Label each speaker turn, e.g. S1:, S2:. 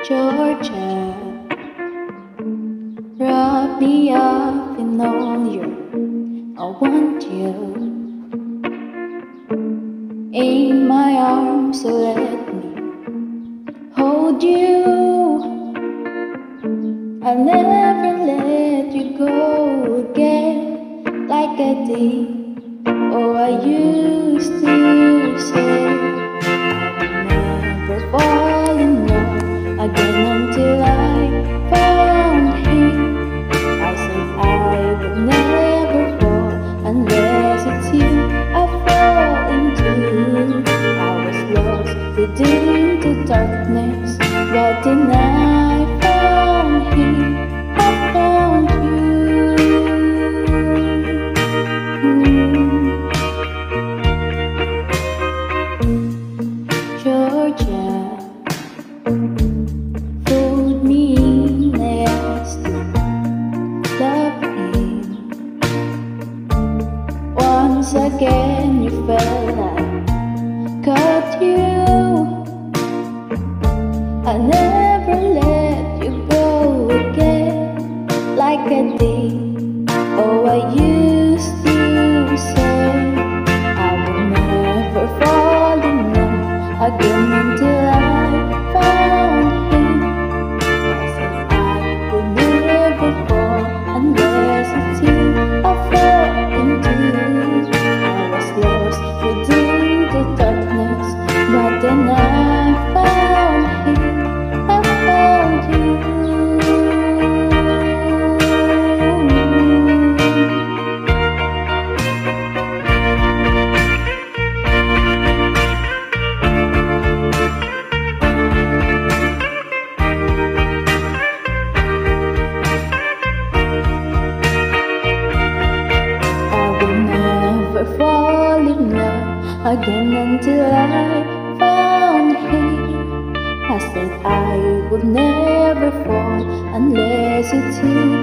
S1: Georgia, wrap me up in all your I want you in my arms, so let me hold you. I'll never let you go again like I did. Oh, I used to say I'll never fall in love again until I found him. I said I would never fall unless it's you I fall into. I was lost within the darkness, but then I found him. I found you. Georgia, fooled me in, I asked to love him. Once again you felt I got you. I never let you go again like I did. Oh, I used to say I would never fall in love again until I found him. I said I would never fall unless it's you I fall into. I was lost within the darkness, but then I found him. I found you. Fall in love again until I found him. I said I would never fall unless it's you